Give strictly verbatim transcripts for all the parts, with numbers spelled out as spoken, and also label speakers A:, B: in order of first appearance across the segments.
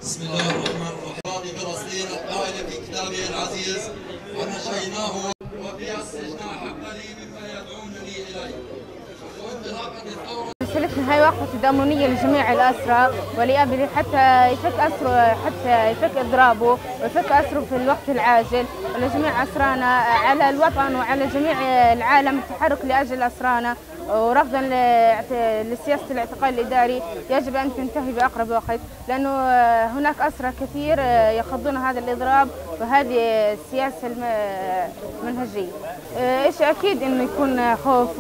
A: بسم الله الرحمن الرحيم. فلسطين القائل في كتابه العزيز: ونشيناه وفي السجن حق لي فيدعونني اليه. وانطلاقه الثوره
B: رسالتنا هي وقفة تضامنية لجميع الأسرى ولأبي حتى يفك أسره، حتى يفك إضرابه ويفك أسره في الوقت العاجل، ولجميع أسرانا على الوطن وعلى جميع العالم التحرك لأجل أسرانا، ورفضا لسياسة الاعتقال الإداري يجب أن تنتهي بأقرب وقت، لأنه هناك أسرى كثير يخضون هذا الإضراب وهذه السياسة المنهجية. إيش أكيد إنه يكون خوف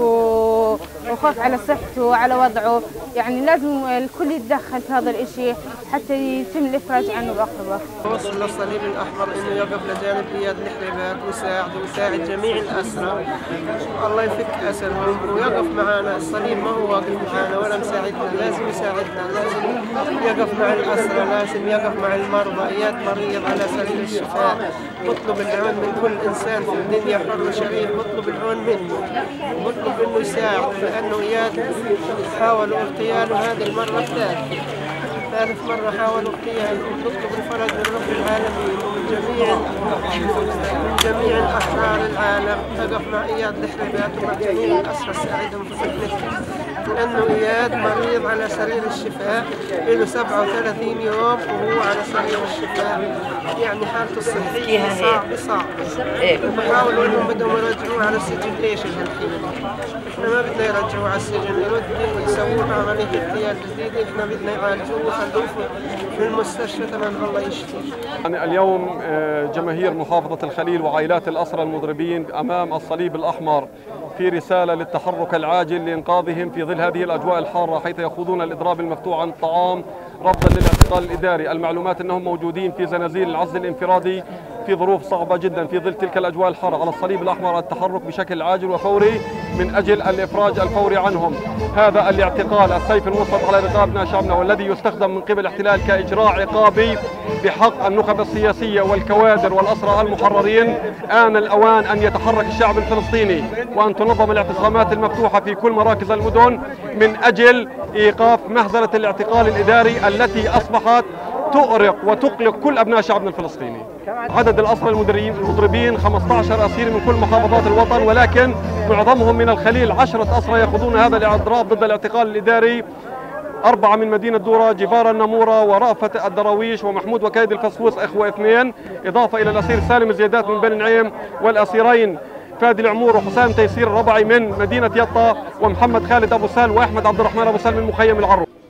B: وخوف على صحته وعلى وضعه، يعني لازم الكل يتدخل في هذا الإشي حتى يتم الإفراج عنه بأقرب وقت.
C: وصل للصليب الأحمر إنه يقف لجانب إياد الحريبات ويساعد ويساعد جميع الأسرى، الله يفك أسرهم ويقف معنا. الصليب ما هو واقف معنا ولا مساعدنا، لازم يساعدنا، لازم يقف مع الأسرى، لازم يقف مع المرضى. إياد مريض على سبيل الشفاء، بطلب العون من كل إنسان في الدنيا حر وشريف، بطلب العون منه وبطلب إنه يساعد، لأنه إياد حاولوا اغتياله هذه المرة الثالثة، ثالث مرة حاولوا اغتياله. نطلب الفرج من رب العالمين ومن جميع من جميع الأحرار العالم تقف مع إياد الحريبات ومع جميع الأسرى تساعدهم في سكنتهم، لأنه إياد مريض على سرير الشفاء، له سبعة وثلاثين يوم وهو على سرير الشفاء، يعني حالته الصحية صعبة صعبة. وبحاولوا إنهم بدهم يرجعوه على السجن. ليش الحين؟ إحنا ما بدنا يرجعوه على السجن، يردوا ويسووا له عملية اغتيال جديدة، إحنا بدنا يعالجوه ويخلوه في المستشفى تمام الله يشفيه.
D: يعني اليوم جماهير محافظة الخليل وعائلات الأسرى المضربين أمام الصليب الأحمر في رسالة للتحرك العاجل لإنقاذهم في ظل هذه الأجواء الحارة، حيث يخوضون الإضراب المفتوح عن الطعام رفضا للاعتقال الإداري. المعلومات أنهم موجودين في زنازين العزل الانفرادي في ظروف صعبة جدا في ظل تلك الأجواء الحارة. على الصليب الأحمر التحرك بشكل عاجل وفوري من أجل الإفراج الفوري عنهم. هذا الاعتقال السيف المسلط على رقابنا شعبنا والذي يستخدم من قبل الاحتلال كإجراء عقابي بحق النخب السياسية والكوادر والأسرى المحررين. آن الأوان أن يتحرك الشعب الفلسطيني وأن تنظم الاعتصامات المفتوحة في كل مراكز المدن من أجل إيقاف مهزلة الاعتقال الإداري التي أصبحت تؤرق وتقلق كل أبناء شعبنا الفلسطيني. عدد الأسرى المضربين خمسة عشر أسير من كل محافظات الوطن، ولكن معظمهم من الخليل. عشرة أسرى يخوضون هذا الإضراب ضد الاعتقال الإداري، أربعة من مدينة دورة، جبار النمورة ورأفت الدراويش ومحمود وكيد الفسفوس إخوة اثنين، إضافة إلى الأسير سالم الزيادات من بني نعيم، والأسيرين فادي العمور وحسام تيسير الربعي من مدينة يطا، ومحمد خالد أبو سال وأحمد عبد الرحمن أبو سال من مخيم العروق.